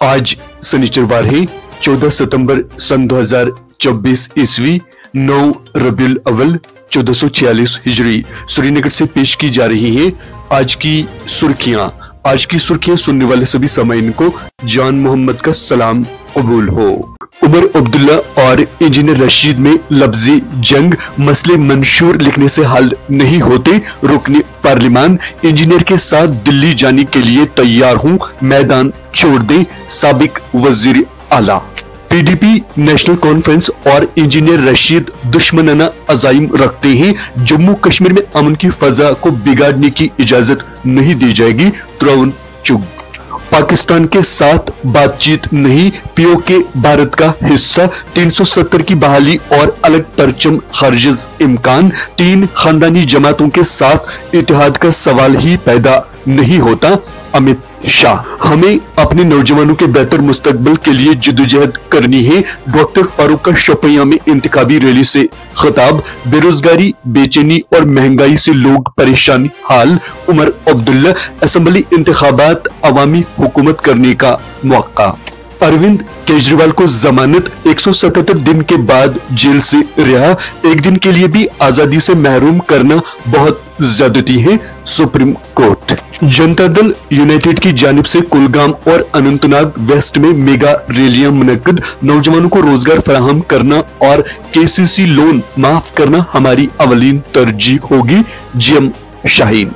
आज शनिचरवार है 14 सितंबर सन 2024 ईस्वी 9 रबीउल अव्वल 1446 हिजरी। श्रीनगर से पेश की जा रही है आज की सुर्खियां सुनने वाले सभी सामाइन को जान मोहम्मद का सलाम कबूल हो। उमर अब्दुल्ला और इंजीनियर रशीद में लफ्जी जंग, मसले मंशूर लिखने से हल नहीं होते, रुकने पार्लिमान इंजीनियर के साथ दिल्ली जाने के लिए तैयार हूं, मैदान छोड़ दे साबिक वजीर आला। पीडीपी नेशनल कॉन्फ्रेंस और इंजीनियर रशीद दुश्मनाना अज़ाइम रखते हैं, जम्मू कश्मीर में अमन की फजा को बिगाड़ने की इजाजत नहीं दी जाएगी, तुराउन चुग। पाकिस्तान के साथ बातचीत नहीं, पीओके भारत का हिस्सा, 370 की बहाली और अलग परचम हरगिज़ इम्कान, 3 खानदानी जमातों के साथ इत्तेहाद का सवाल ही पैदा नहीं होता, अमित शाह। हमें अपने नौजवानों के बेहतर मुस्तकबिल के लिए जिद्दोजहद करनी है, डॉक्टर फारूक का शोपियां में इंतखाबी रैली से खिताब। बेरोजगारी, बेचैनी और महंगाई से लोग परेशान हाल, उमर अब्दुल्ला। असेंबली इंतखाबात अवामी हुकूमत करने का मौका। अरविंद केजरीवाल को जमानत, 177 दिन के बाद जेल से रिहा, एक दिन के लिए भी आजादी से महरूम करना बहुत ज्यादती है, supreme court. Janata Dal United की जानिब से कुलगाम और अनंतनाग वेस्ट में मेगा रैलियां मुनक्किद, नौजवानों को रोजगार फराहम करना और केसीसी लोन माफ करना हमारी अवलीन तरजीह होगी, जीएम शाहीन।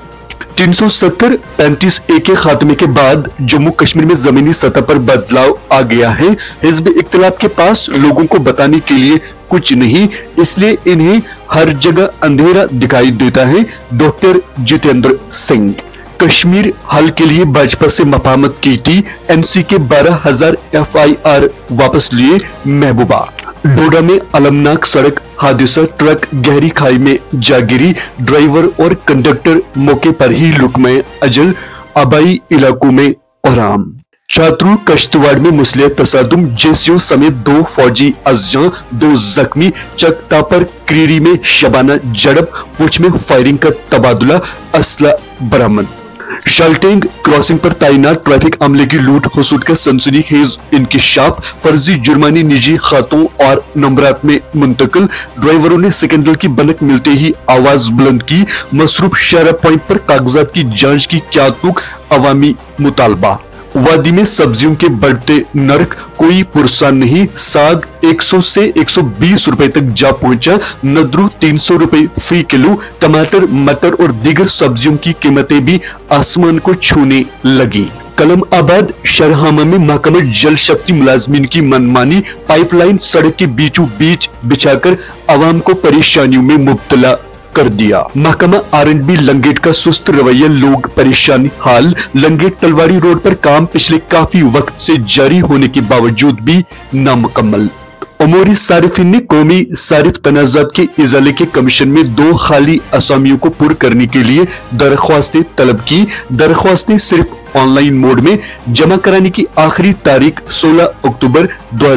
370-35 के खात्मे के बाद जम्मू कश्मीर में जमीनी सतह पर बदलाव आ गया है। हिज़्ब इख्तिलाफ के पास लोगों को बताने के लिए कुछ नहीं, इसलिए इन्हें हर जगह अंधेरा दिखाई देता है, डॉक्टर जितेंद्र सिंह। कश्मीर हल के लिए भाजपा से मफाहमत की थी, एनसी के 12,000 FIR वापस लिए, महबूबा। डोडा में अलमनाक सड़क हादसा, ट्रक गहरी खाई में जा गिरी, ड्राइवर और कंडक्टर मौके पर ही लुकमे अजल, आबाई इलाकों में आराम। छात्रों कश्तवाड़ में मुसलिह तसादुम, जेसीओ समेत 2 फौजी अज़जां, 2 जख्मी। चकता पर क्रीरी में शबाना झड़प, पुंछ में फायरिंग का तबादला, असला बरामद। शालटेंग क्रॉसिंग पर तैनात ट्रैफिक अमले की लूट खसूट का सनसनीखेज इंकिशाफ, फर्जी जुर्माने निजी खातों और नंबरात में मुंतकिल, ड्राइवरों ने सिकंदर की बनक मिलते ही आवाज बुलंद की, मसरूफ शहरा पॉइंट पर कागजात की जांच की क्या तुक, अवामी मुतालबा। वादी में सब्जियों के बढ़ते नर्क, कोई पुरसा नहीं, साग 100 से 120 रुपए तक जा पहुंचा, नदरू 300 रुपए फी किलो, टमाटर, मटर और दीगर सब्जियों की कीमतें भी आसमान को छूने लगी। कलम आबाद शरहामा में महकमा जल शक्ति मुलाजमीन की मनमानी, पाइपलाइन सड़क के बीचों बीच बिछाकर आवाम को परेशानियों में मुब्तला कर दिया। महकमा R&B लंगेट का सुस्त रवैया, लोग परेशान हाल। लंगेट तलवाड़ी रोड पर काम पिछले काफी वक्त से जारी होने के बावजूद भी नामुकम्मल। अमूरी सारिफिन ने कौमी सारिफ तनाज़ात के इजाले के कमीशन में 2 खाली असामियों को पुर करने के लिए दरख्वास्तें तलब की। दरख्वास्तें सिर्फ ऑनलाइन मोड में जमा कराने की आखिरी तारीख 16 अक्टूबर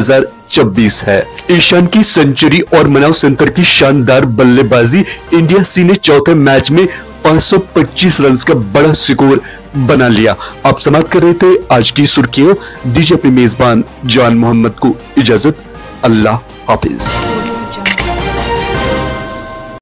2024 है। ईशान की सेंचुरी और मनाव सेंटर की शानदार बल्लेबाजी, इंडिया सी ने चौथे मैच में 525 रन का बड़ा स्कोर बना लिया। आप समाप्त कर रहे थे आज की सुर्खियां, दीजिए अपने मेजबान जान मोहम्मद को इजाजत, अल्लाह हाफिज।